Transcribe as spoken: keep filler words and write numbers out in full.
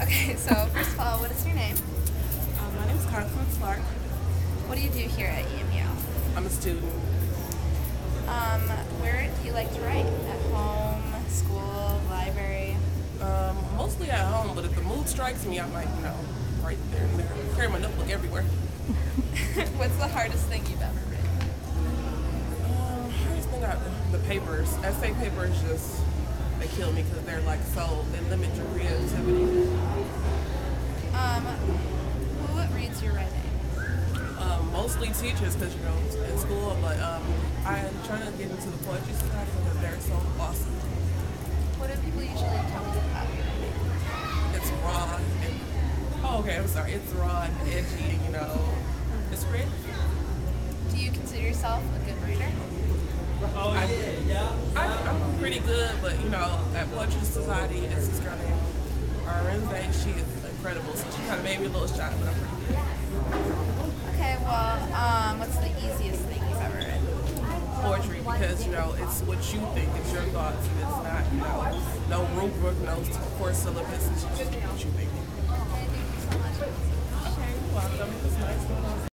Okay, so first of all, what is your name? Um, my name is Constance Clark. What do you do here at E M U? I'm a student. Um, where do you like to write? At home, school, library? Um, mostly at home, but if the mood strikes me, I might, you know, right there and there. Carry my notebook everywhere. What's the hardest thing you've ever written? Um, hardest thing I, the papers. Essay papers just, they kill me because they're like so, they limit your creativity. Um, who reads your writing? Um, mostly teachers because, you know, in school, but um, I'm trying to get into the poetry society because they're so awesome. What do people usually tell you about your writing? It's raw and, oh, okay, I'm sorry. It's raw and edgy and, you know, it's great. Do you consider yourself a good writer? I, I, I'm pretty good, but, you know, at Poetry Society, it's this girl named Arinze. She is incredible, so she kind of made me a little shy, but I'm pretty good. Okay, well, um, what's the easiest thing you've ever written? Poetry, because, you know, it's what you think, it's your thoughts, and it's not, you know, no rubric, no course syllabus, it's just what you think. Okay, thank you so much. Okay, you're welcome. It was nice.